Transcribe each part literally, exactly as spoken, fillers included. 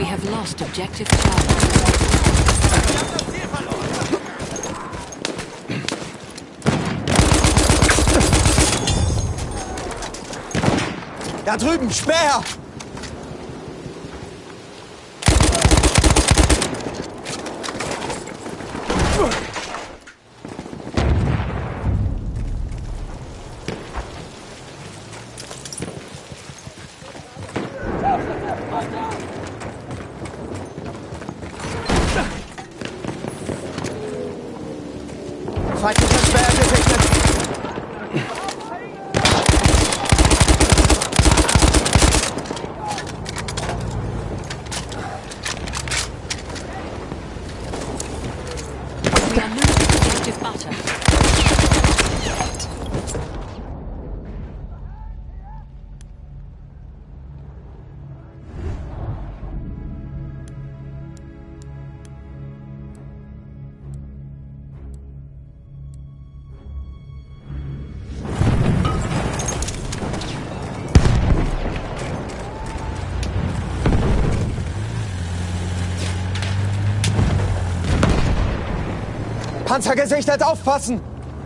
We have lost objective Charlie. Da drüben, Speer! Feindlicher Speer detektiert! Panzer gesichtet, aufpassen!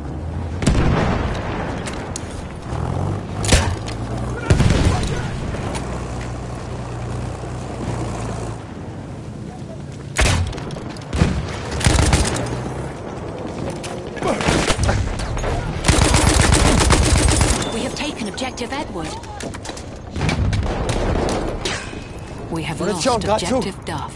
We have taken objective Edward. We have lost objective Duff.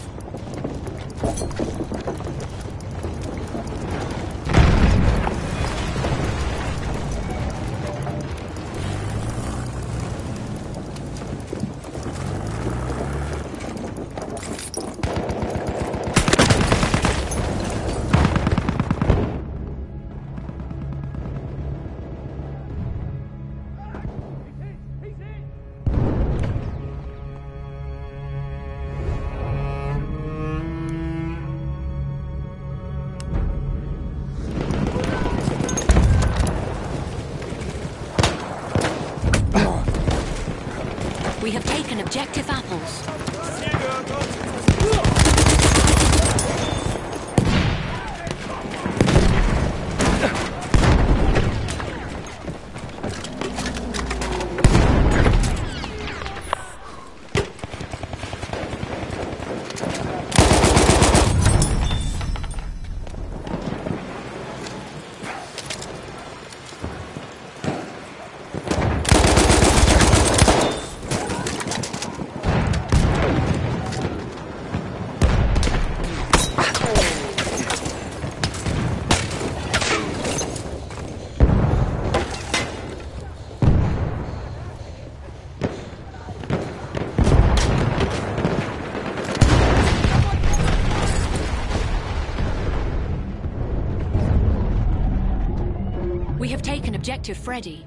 We have taken objective apples. We have taken objective Freddy.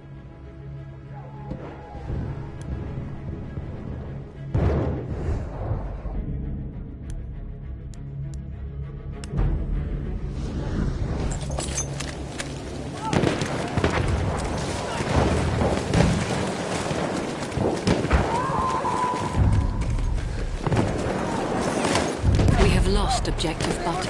We have lost objective Butter.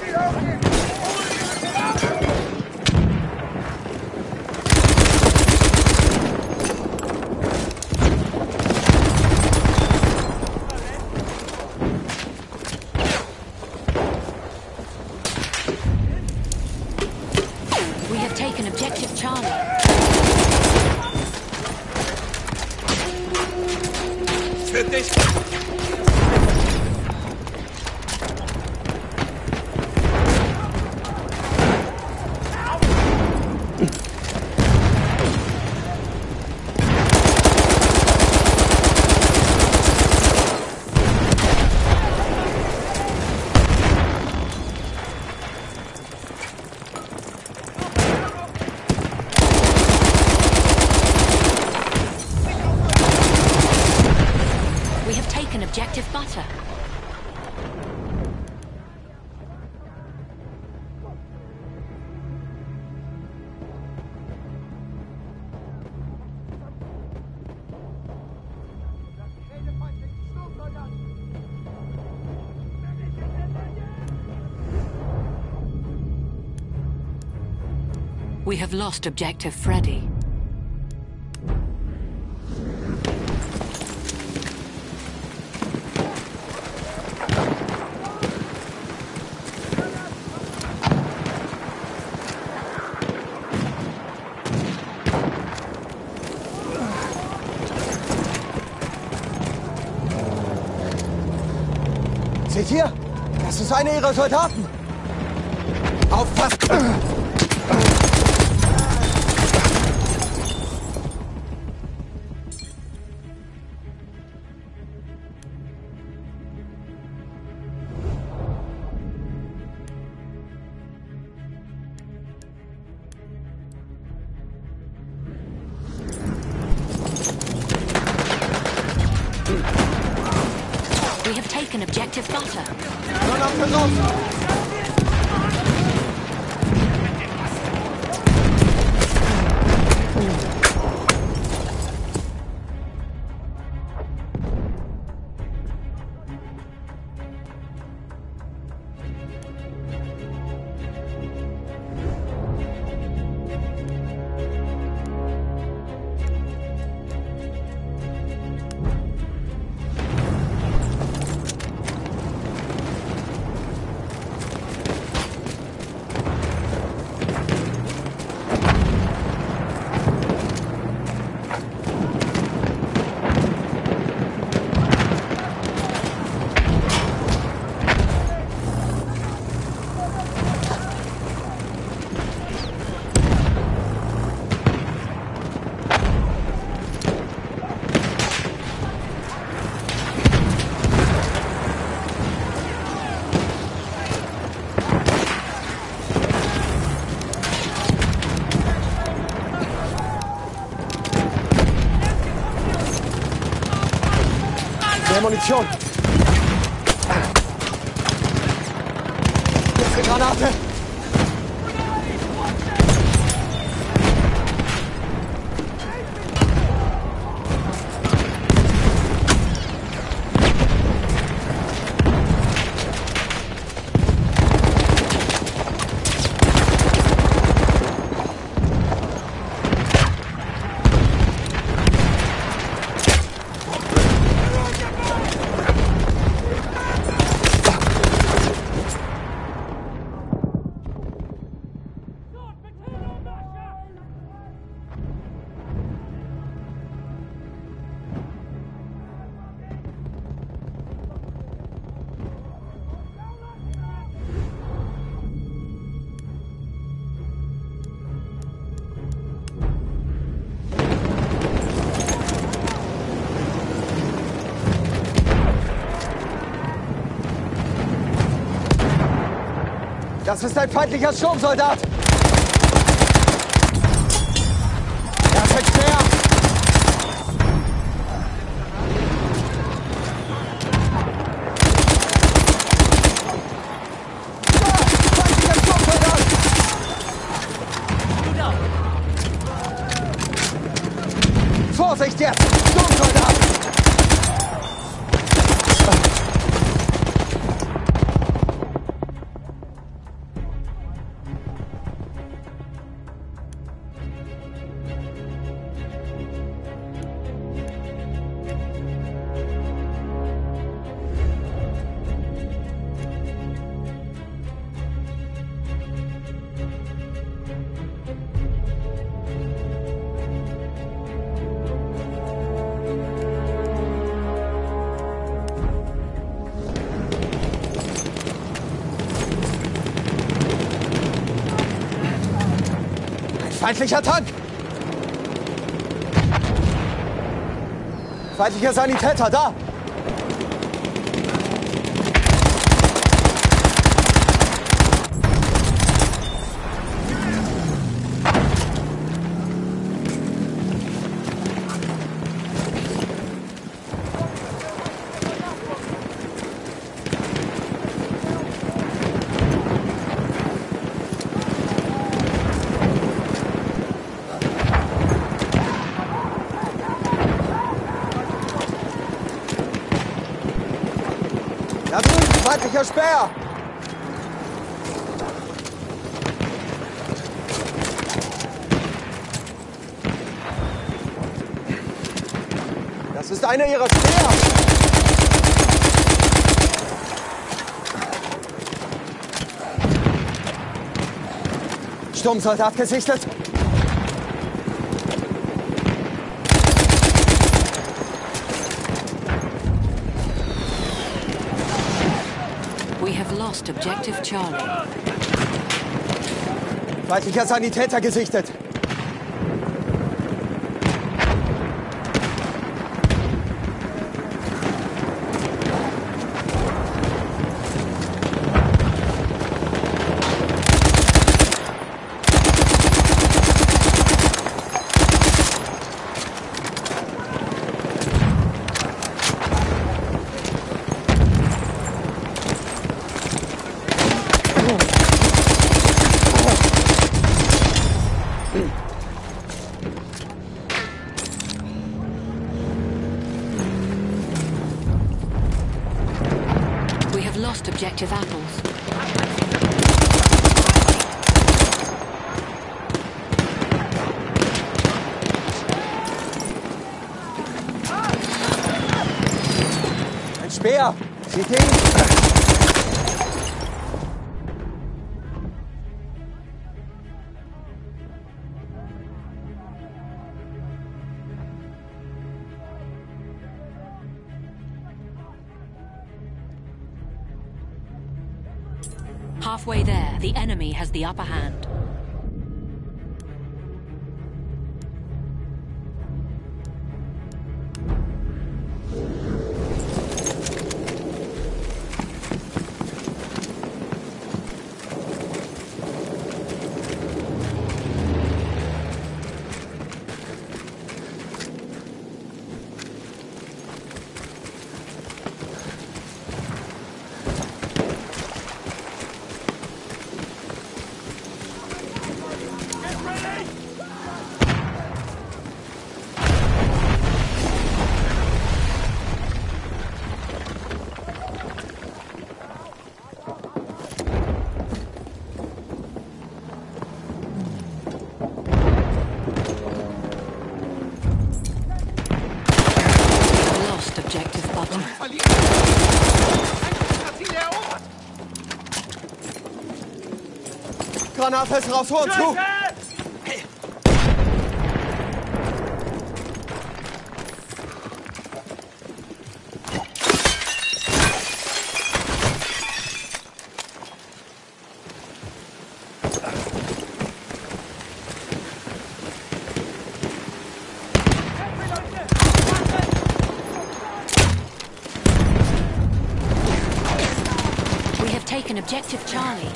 Taken objective Charlie. Für dich! Objective Butter. We have lost objective Freddy. Seht ihr? Das ist einer ihrer Soldaten. Aufpassen! We have taken objective butter. Run up and off! Mehr Munition. Hier ist eine Granate. Das ist ein feindlicher Sturmsoldat! Er ist ein Speer! Da! Feindlicher Sturmsoldat! Vorsicht jetzt! Sturmsoldat! Feindlicher Tank! Feindlicher Sanitäter, da! Da drüben, feindlicher Speer! einer ihrer Speer! Sturmsoldat gesichtet! We have lost objective Charlie. Feindlicher Sanitäter gesichtet! We have lost objective apples. Ein Speer! Seht ihr ihn? Halfway there, the enemy has the upper hand. Lost objective button. Granate ist raus, vor uns zu! We have taken objective Charlie.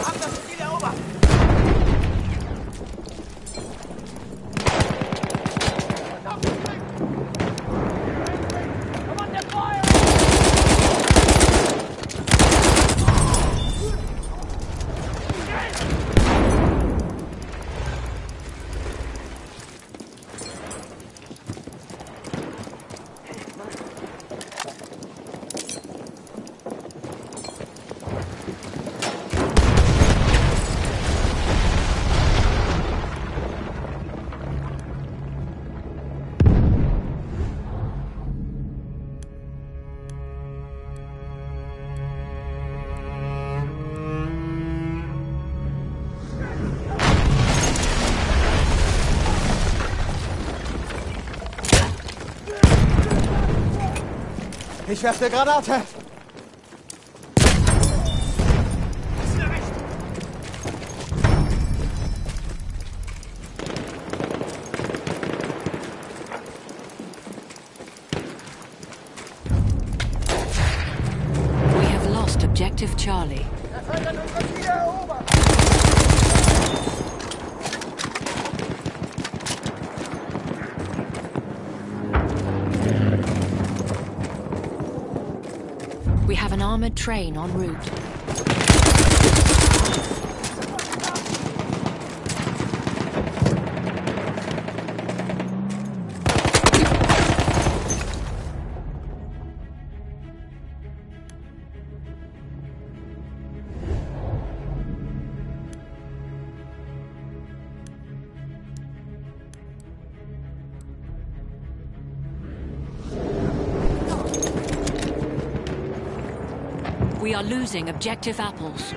Ich werfe eine Granate! We have lost objective Charlie. Der Feind hat unsere Ziele erobert! We have an armored train en route. We are losing objective apples.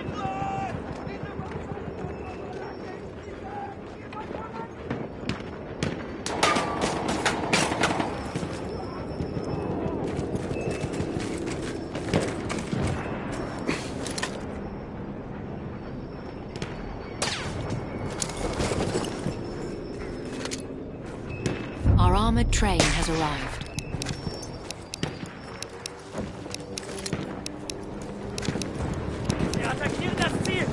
Our armored train has arrived. Wir attackieren das Ziel!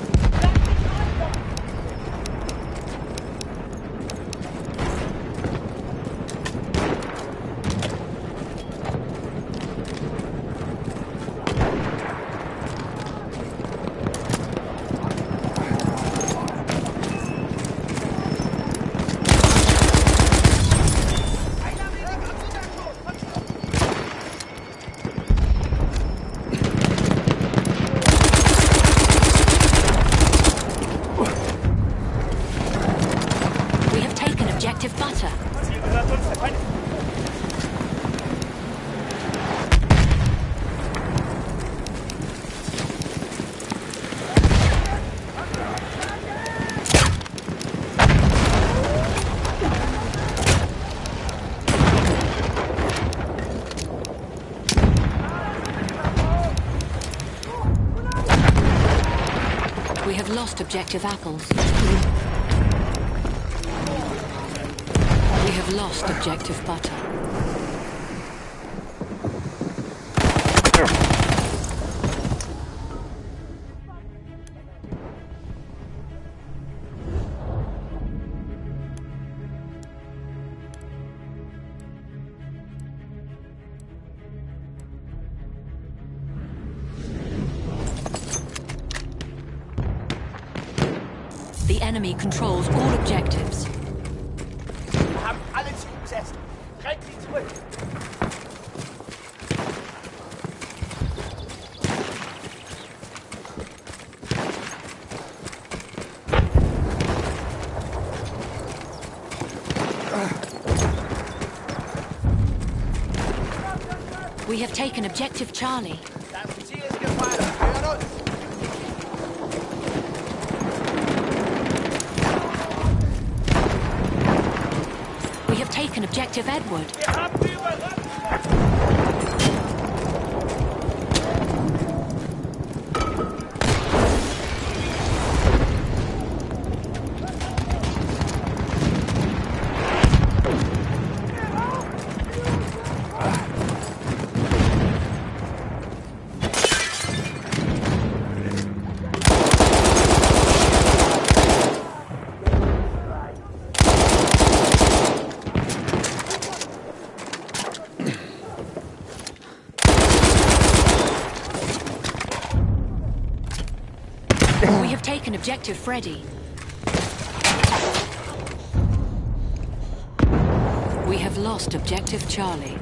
Objective butter. Ziel gehört uns, der Feind. We have lost objective apples. We have lost objective butter. The enemy controls all objectives. Wir haben alle Ziele besetzt. Rennt sie zurück. We have taken objective Charlie. Das Ziel ist gefallen. Wir hören uns. We have taken objective Edward. Wir haben sie überrannt. We have taken objective Freddy. We have lost objective Charlie.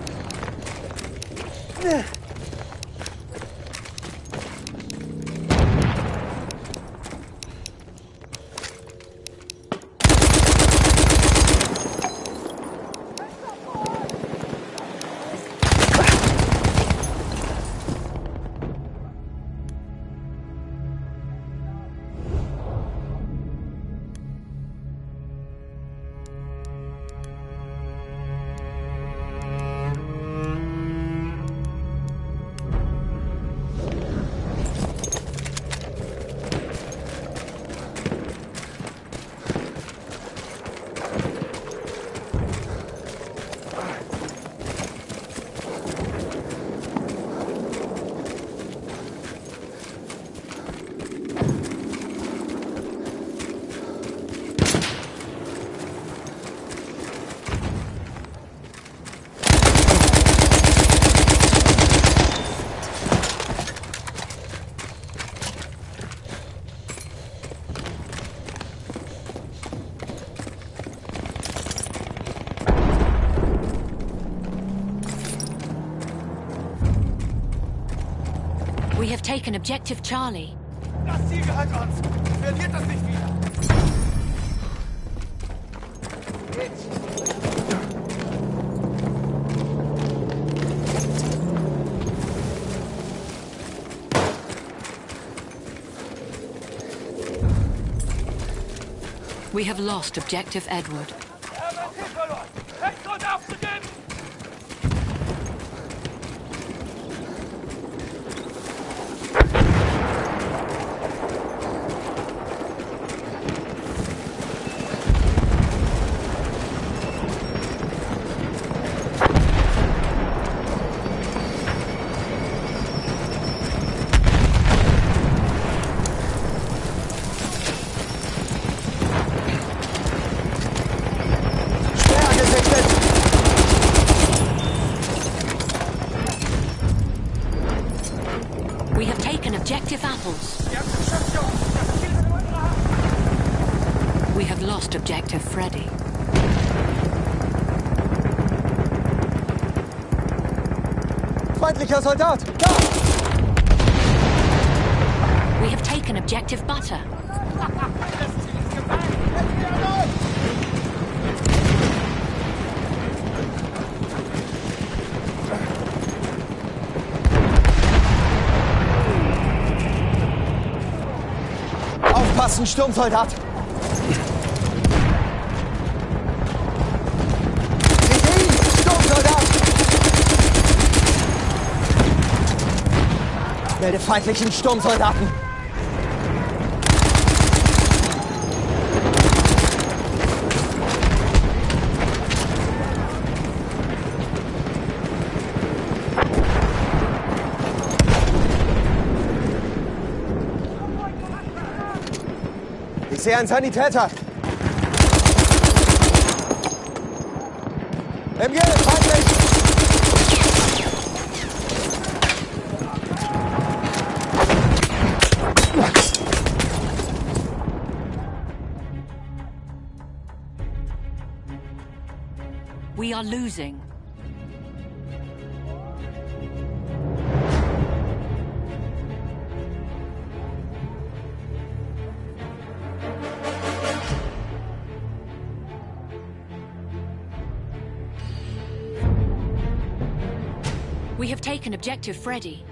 We have taken objective Charlie. Das Ziel gehört uns. Verliert das nicht wieder. Jetzt. We have lost objective Edward. We have taken objective apples. We have lost objective Freddy. Feindlicher Soldat! Da! We have taken objective Butter. Aufpassen, Sturmsoldat! Seht ihr ihn? Sturmsoldat! Melde feindlichen Sturmsoldaten! Ich sehe einen Sanitäter. M G, feindlich! We are losing. We have taken objective Freddy.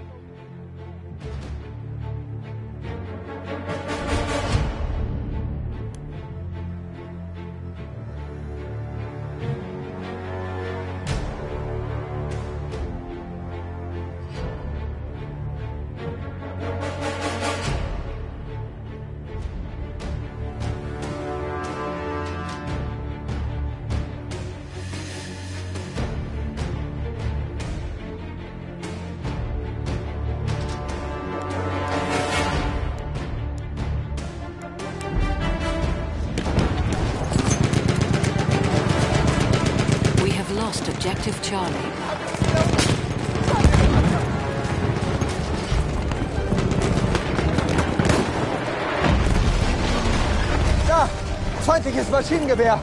Lost objective Charlie. Da! Feindliches Maschinengewehr!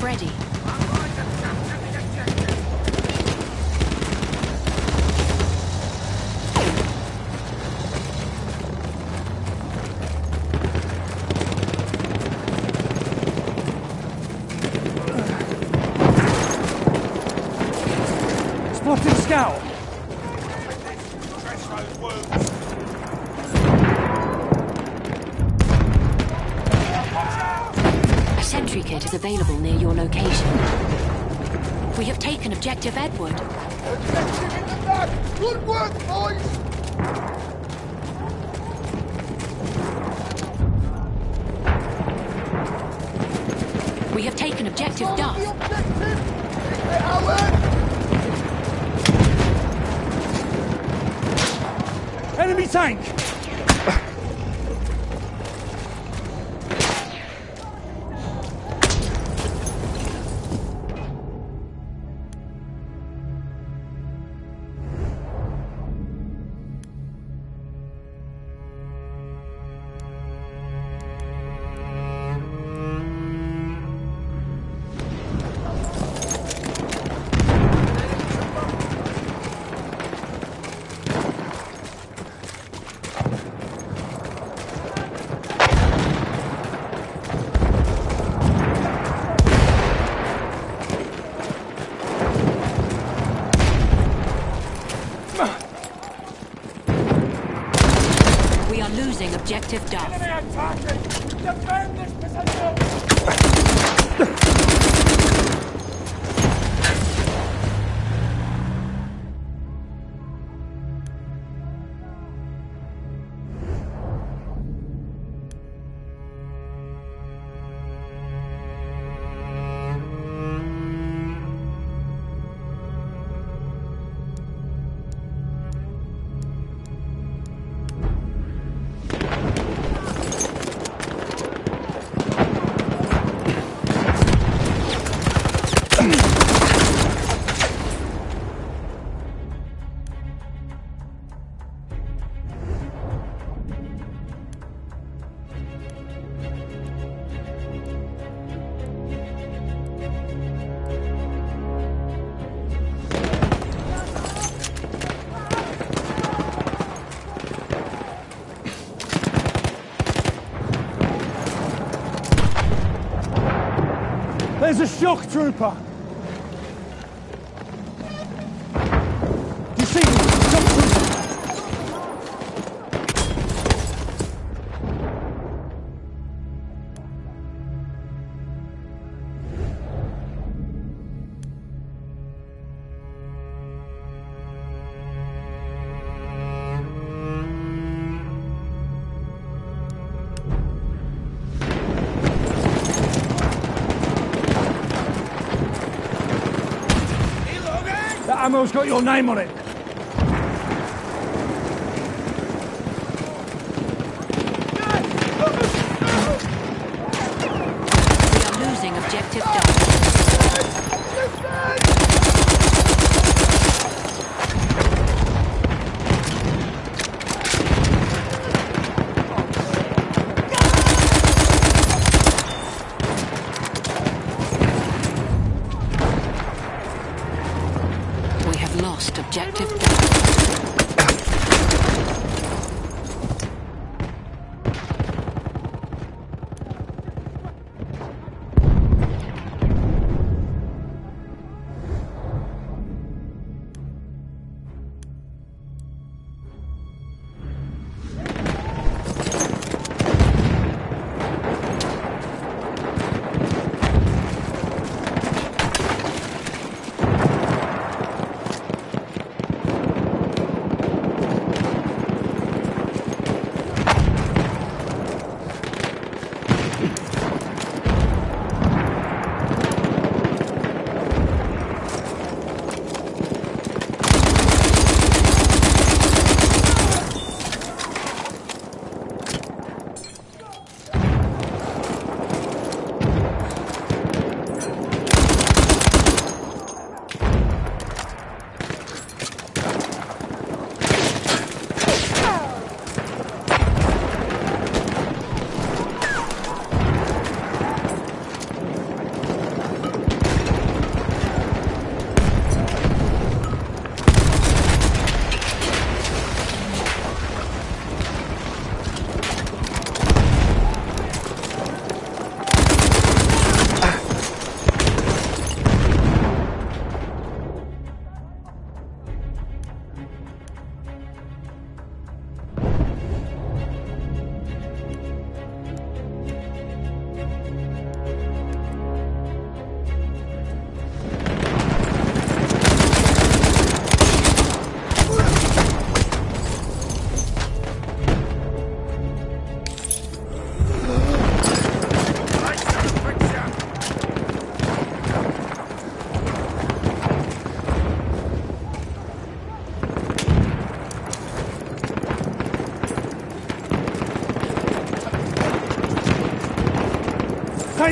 ready. Spotted scout! A sentry kit is available near your location. We have taken objective Edward. Objective in the back! Good work, boys! We have taken objective Follow Duff. the objective! Hey, Howard! Enemy tank! We are losing objective Duff. Defend this position! There's a shock trooper! You see me? Shock trooper! That ammo's got your name on it. We are losing objective Duff. We have lost objective Duff.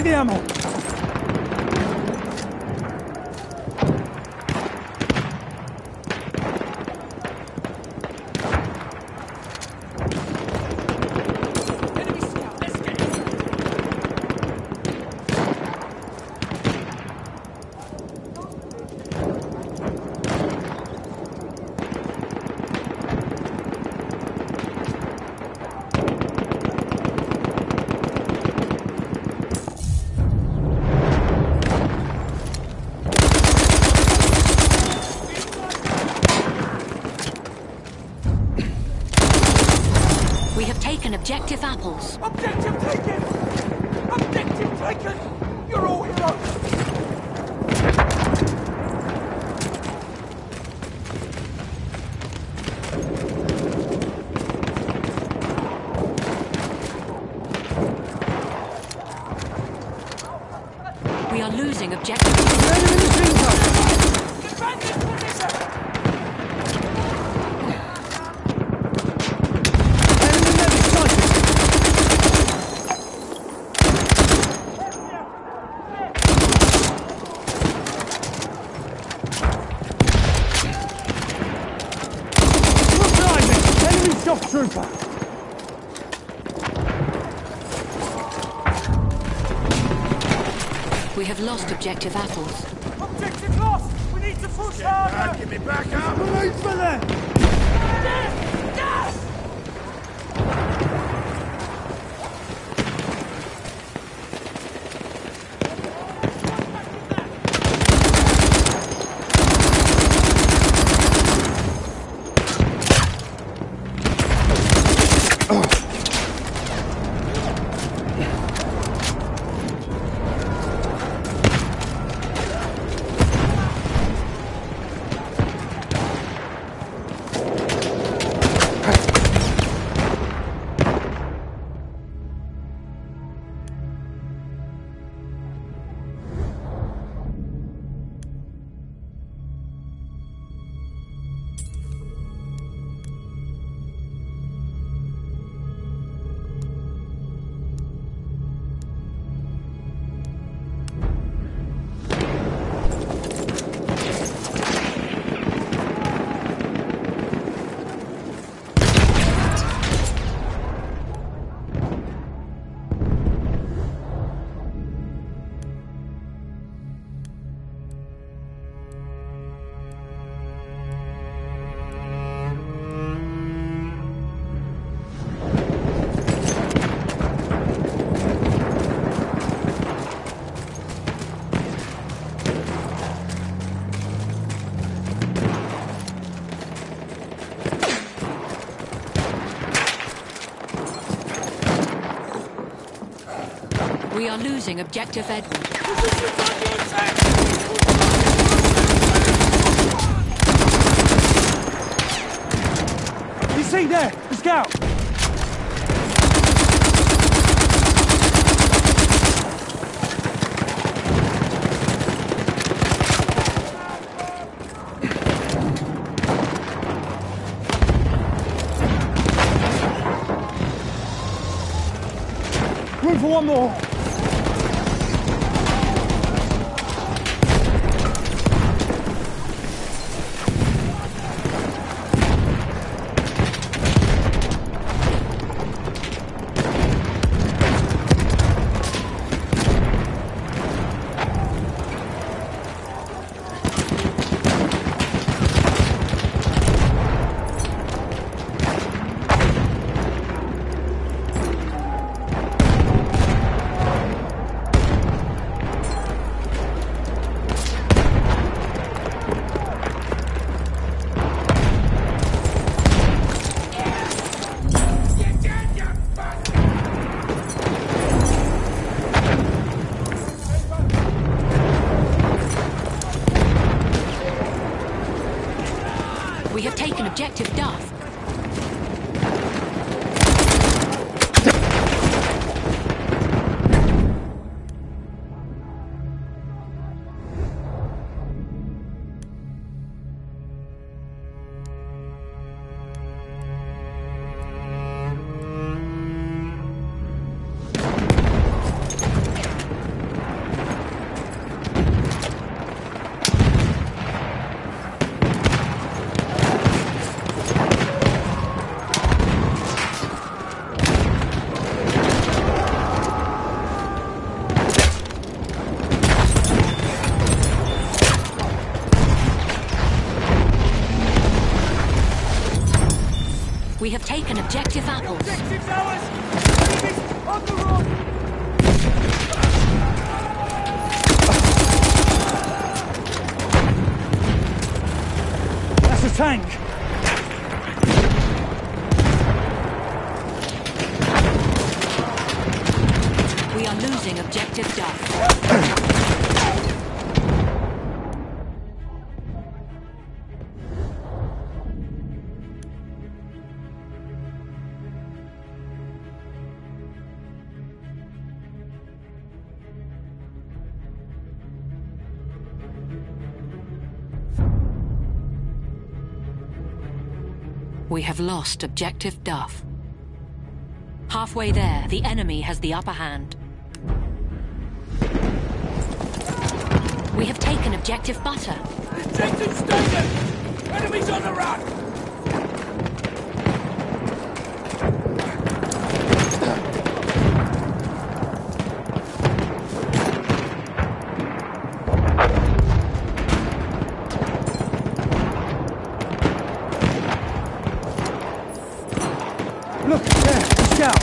the ammo. Enemy scout, let's get it. We have taken objective apples. Objective taken! Objective taken! You're all heroes! We are losing objective. Enemy machine gun! Defend this position! Enemy medic sighted! Look behind me! Enemy shock trooper! We have lost objective apples. Objective lost! We need to push harder! Give me back up! Wait for them! Yes! Yes! We are losing objective Edward. You see there? The scout! Room for one more! We have taken objective Duff. We have taken objective apples. Objective's ours! Enemies on the run! That's a tank. We are losing objective Duff. We have lost objective Duff. Halfway there, the enemy has the upper hand. We have taken objective Butter. Objective stated! Enemies on the run! Look, there, the scout.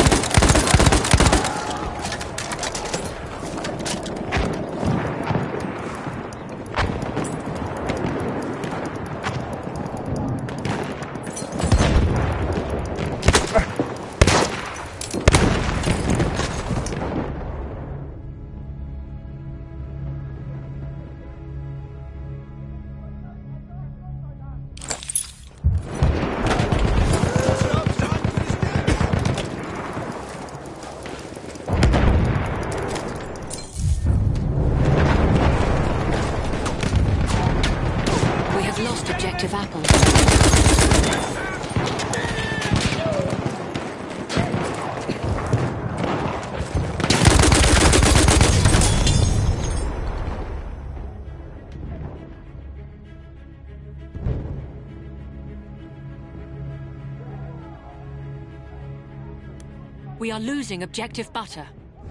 Objective apples. We are losing objective Butter.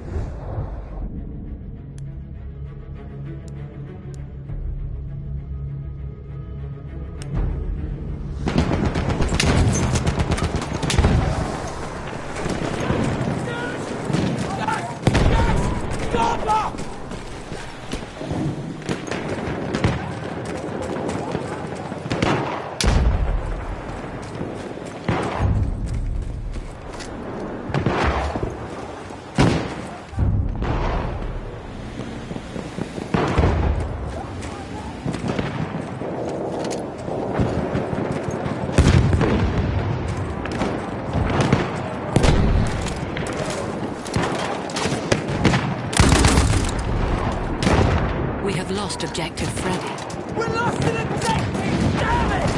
We have lost objective Freddy. We're lost in objective! Damn it!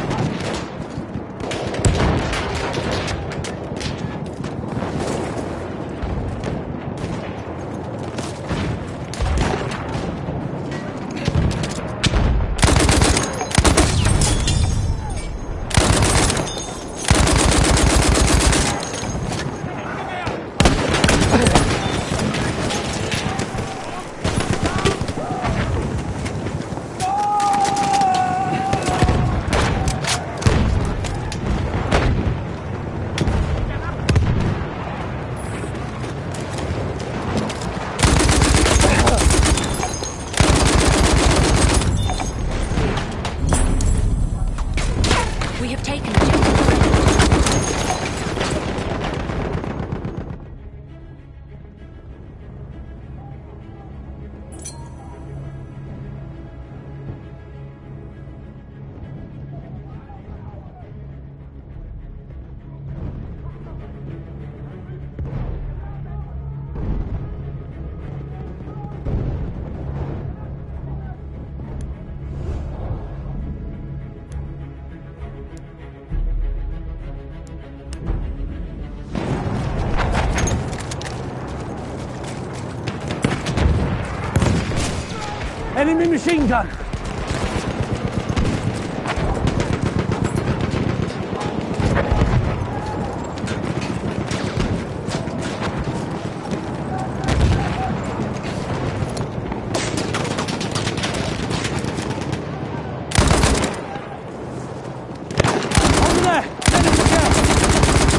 We have taken objective Freddy. Enemy machine gun. Over there. Enemy scout.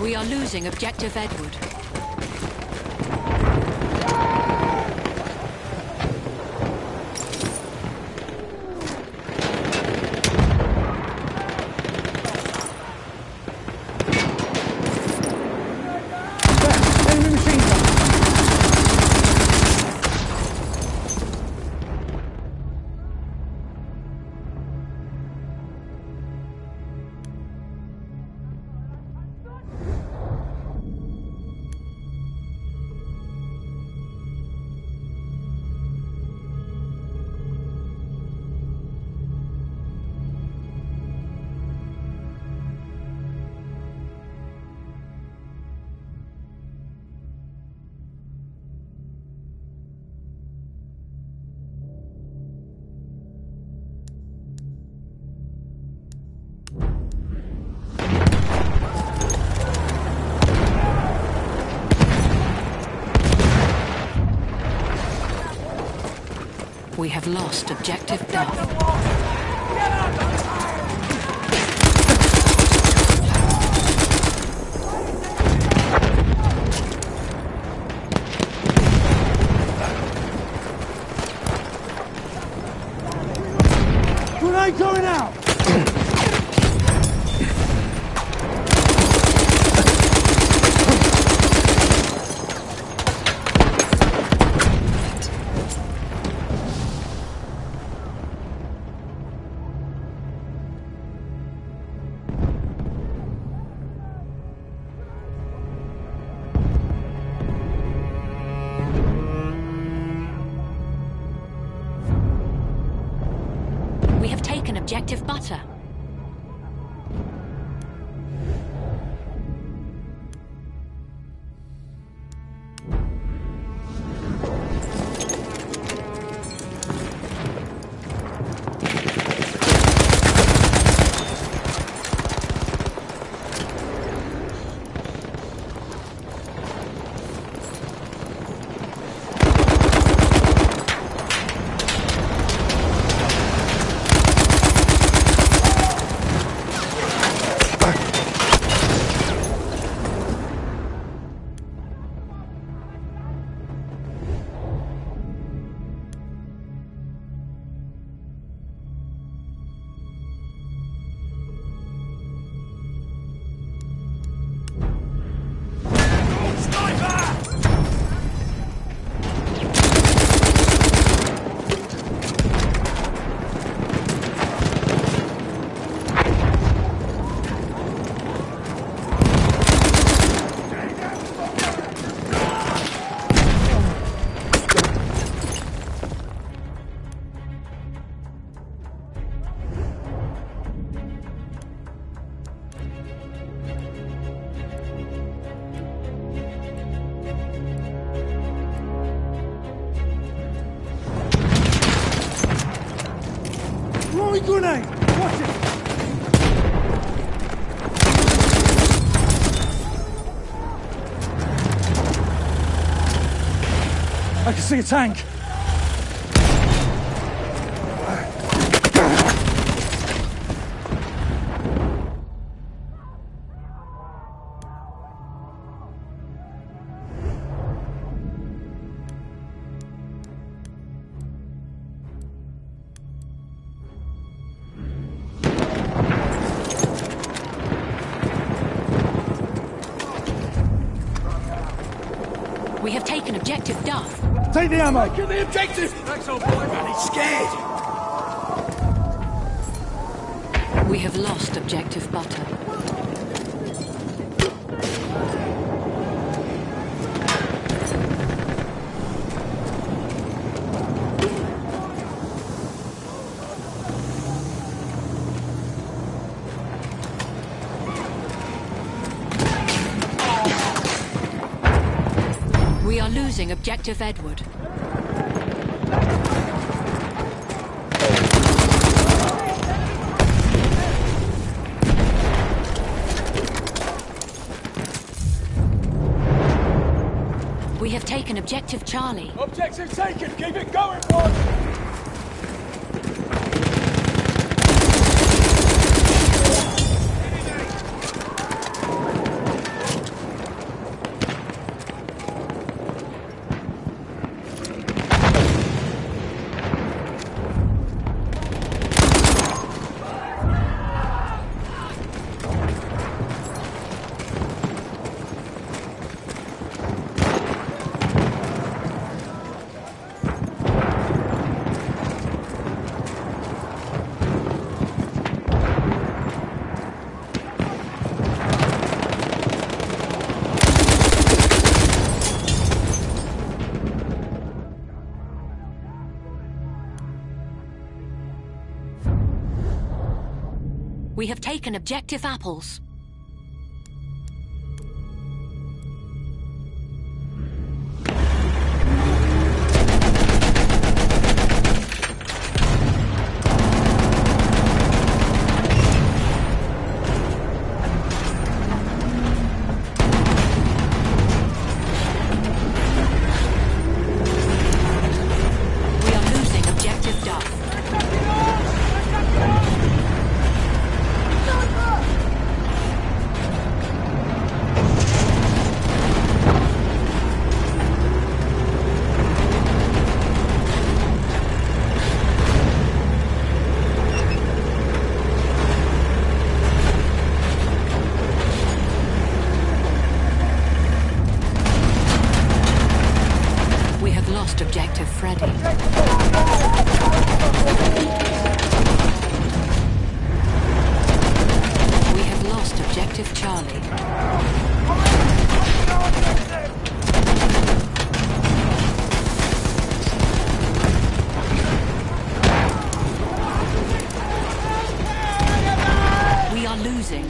We are losing Objective Edward. Enemy machine gun. We have lost Objective Duff. Grenade going out! We have taken Objective Butter. Throwing grenade! Watch it! I can see a tank. We have taken Objective Duff. Take the ammo! Get the objective! Thanks, old boy, man. He's scared. We have lost Objective Butter. We are losing Objective Edward. We have taken Objective Charlie. Objective taken. Keep it going, boys. We have taken objective apples. Objective Freddy. We have lost Objective Charlie. We are losing.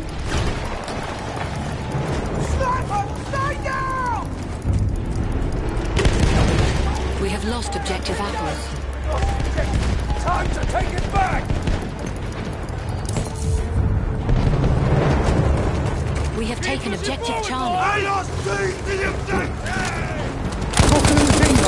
We have lost Objective Apples. Time to take it back! We have taken Objective Charlie. I lost the objective! Talking to the finger.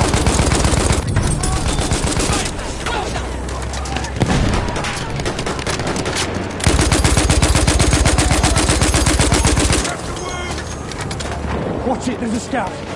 Watch it, there's a scout.